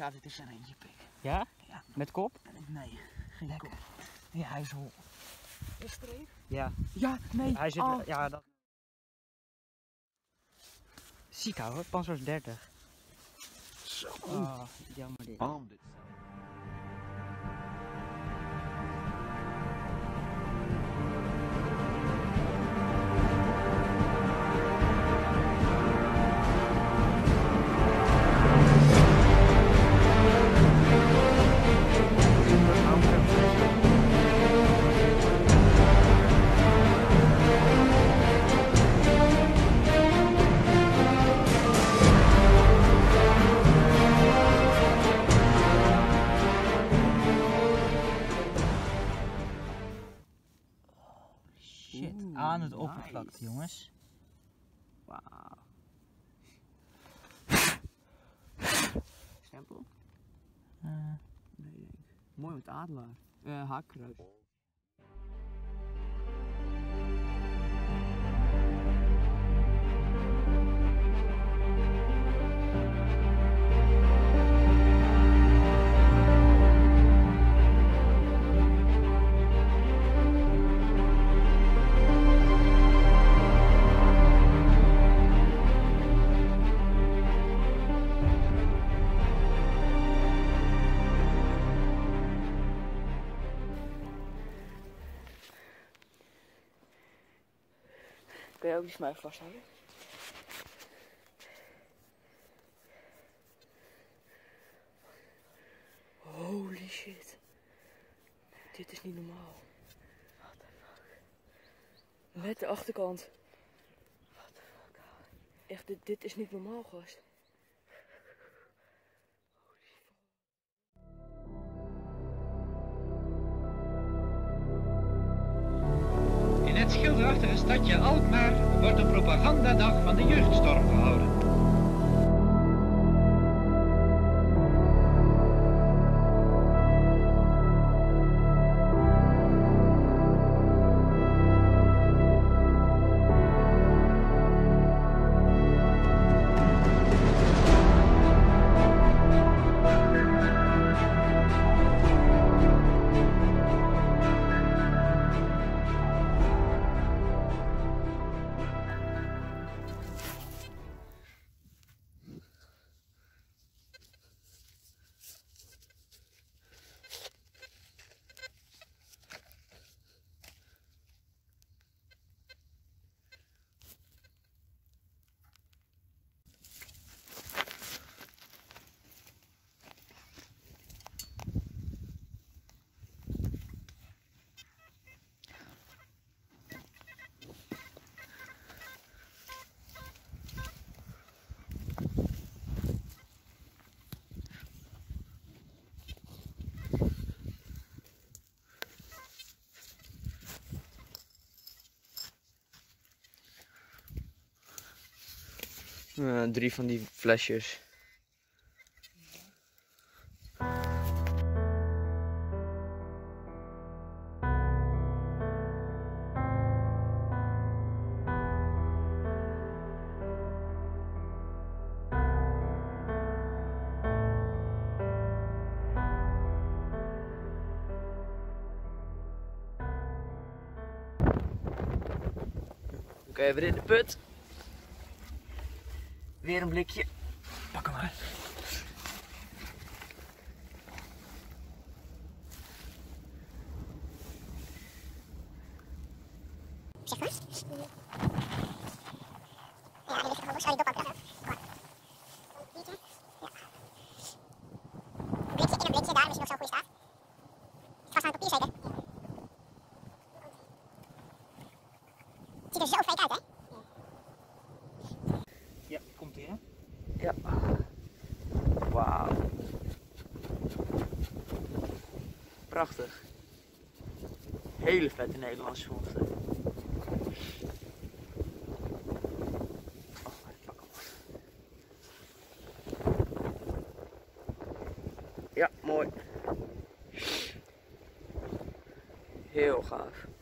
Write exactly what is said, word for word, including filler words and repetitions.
Ja, dit is er eentje, pik. Ja? Ja. Met kop? Nee, geen Lekker. kop. Ja, hij is hol. Is er een? Ja. Ja, nee. Hij zit... Oh. Ja, dat... Ziek hoor, Panzers dertig. Zo. Oh, jammer dit. Armed itself. Shit, Oeh, aan het nice. oppervlakte jongens. Wauw. Stempel? Uh, Nee, denk ik. Mooi met adelaar. Uh, haakkruis. Kun je ook die smuif vasthouden? Holy shit. Dit is niet normaal. What the fuck? Met de achterkant. What the fuck? Echt, dit, dit is niet normaal, gast. In het schilderachtige stadje Alkmaar wordt een propagandadag van de jeugdstorm gehouden. Uh, drie van die flesjes. Oké, okay, weer in de put. Weer een blikje. Pak hem maar. Zeg maar. Ja, die ligt er gewoon. Zou je dop ook nog? Blikje. Ja. Een blikje in een blikje, daarom is hij nog zo goed staat. Vast aan het papier zeker. Het ziet er zo fake uit, hè? ja, komt ie hè? Ja. Wauw. Prachtig. Hele vette Nederlandse vondsten. Oh, ik pak hem. Ja, mooi. Heel gaaf.